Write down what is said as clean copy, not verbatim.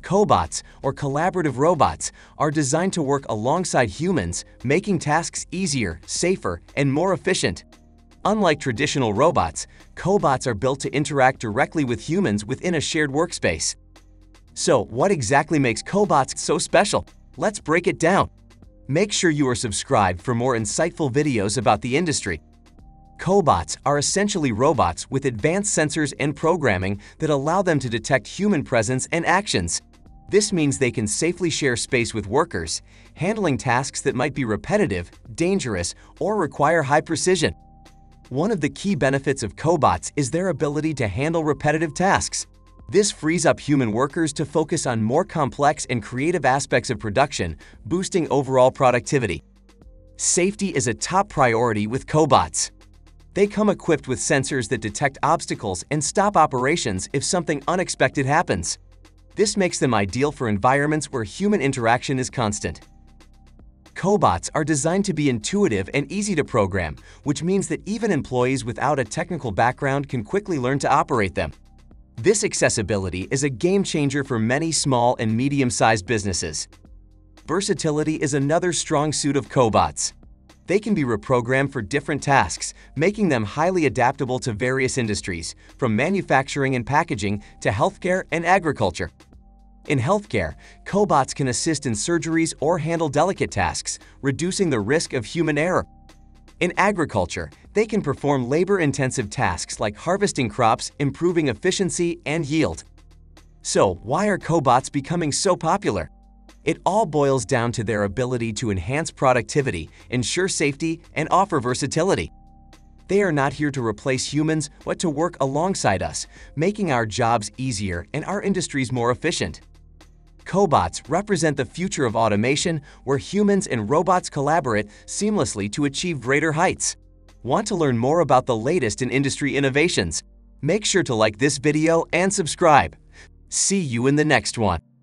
Cobots, or collaborative robots, are designed to work alongside humans, making tasks easier, safer, and more efficient. Unlike traditional robots, cobots are built to interact directly with humans within a shared workspace. So, what exactly makes cobots so special? Let's break it down. Make sure you are subscribed for more insightful videos about the industry. Cobots are essentially robots with advanced sensors and programming that allow them to detect human presence and actions. This means they can safely share space with workers, handling tasks that might be repetitive, dangerous, or require high precision. One of the key benefits of cobots is their ability to handle repetitive tasks. This frees up human workers to focus on more complex and creative aspects of production, boosting overall productivity. Safety is a top priority with cobots. They come equipped with sensors that detect obstacles and stop operations if something unexpected happens. This makes them ideal for environments where human interaction is constant. Cobots are designed to be intuitive and easy to program, which means that even employees without a technical background can quickly learn to operate them. This accessibility is a game changer for many small and medium-sized businesses. Versatility is another strong suit of cobots. They can be reprogrammed for different tasks, making them highly adaptable to various industries, from manufacturing and packaging to healthcare and agriculture. In healthcare, cobots can assist in surgeries or handle delicate tasks, reducing the risk of human error. In agriculture, they can perform labor-intensive tasks like harvesting crops, improving efficiency and yield. So, why are cobots becoming so popular? It all boils down to their ability to enhance productivity, ensure safety, and offer versatility. They are not here to replace humans, but to work alongside us, making our jobs easier and our industries more efficient. Cobots represent the future of automation, where humans and robots collaborate seamlessly to achieve greater heights. Want to learn more about the latest in industry innovations? Make sure to like this video and subscribe. See you in the next one.